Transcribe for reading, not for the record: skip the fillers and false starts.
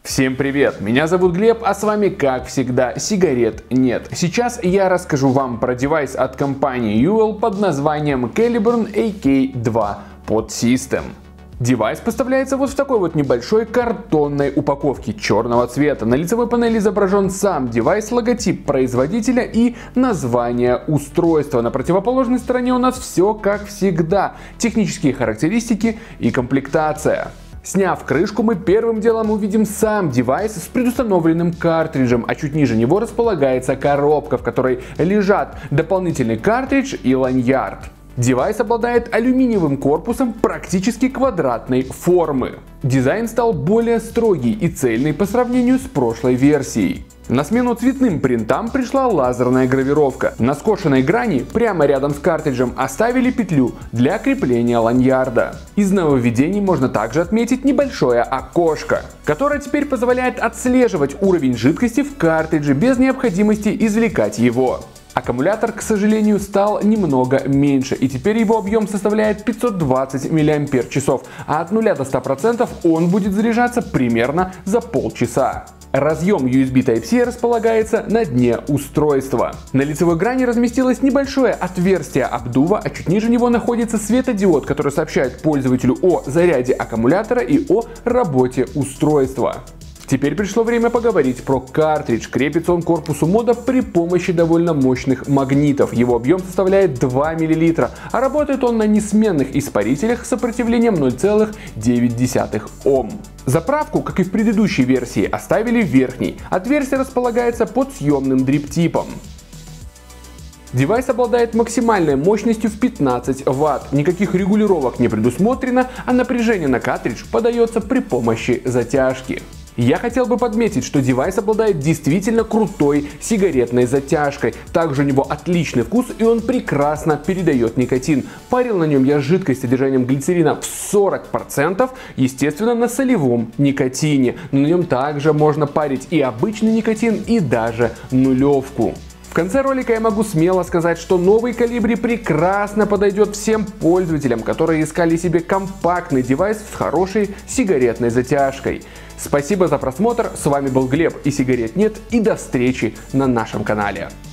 Всем привет, меня зовут Глеб, а с вами, как всегда, сигарет нет. Сейчас я расскажу вам про девайс от компании Uwell под названием Caliburn AK2 Pod System. Девайс поставляется вот в такой вот небольшой картонной упаковке черного цвета. На лицевой панели изображен сам девайс, логотип производителя и название устройства. На противоположной стороне у нас все как всегда. Технические характеристики и комплектация. Сняв крышку, мы первым делом увидим сам девайс с предустановленным картриджем, а чуть ниже него располагается коробка, в которой лежат дополнительный картридж и ланьярд. Девайс обладает алюминиевым корпусом практически квадратной формы. Дизайн стал более строгий и цельный по сравнению с прошлой версией. На смену цветным принтам пришла лазерная гравировка. На скошенной грани прямо рядом с картриджем оставили петлю для крепления ланьярда. Из нововведений можно также отметить небольшое окошко, которое теперь позволяет отслеживать уровень жидкости в картридже без необходимости извлекать его. Аккумулятор, к сожалению, стал немного меньше, и теперь его объем составляет 520 мАч, а от 0 до 100% он будет заряжаться примерно за полчаса. Разъем USB Type-C располагается на дне устройства. На лицевой грани разместилось небольшое отверстие обдува, а чуть ниже него находится светодиод, который сообщает пользователю о заряде аккумулятора и о работе устройства. Теперь пришло время поговорить про картридж. Крепится он к корпусу мода при помощи довольно мощных магнитов. Его объем составляет 2 мл, а работает он на несменных испарителях с сопротивлением 0,9 Ом. Заправку, как и в предыдущей версии, оставили верхней. Отверстие располагается под съемным дрип-типом. Девайс обладает максимальной мощностью в 15 Вт. Никаких регулировок не предусмотрено, а напряжение на картридж подается при помощи затяжки. Я хотел бы подметить, что девайс обладает действительно крутой сигаретной затяжкой. Также у него отличный вкус, и он прекрасно передает никотин. Парил на нем я жидкость с содержанием глицерина в 40%, естественно, на солевом никотине. Но на нем также можно парить и обычный никотин, и даже нулевку. В конце ролика я могу смело сказать, что новый Колибри прекрасно подойдет всем пользователям, которые искали себе компактный девайс с хорошей сигаретной затяжкой. Спасибо за просмотр, с вами был Глеб и сигарет нет, и до встречи на нашем канале.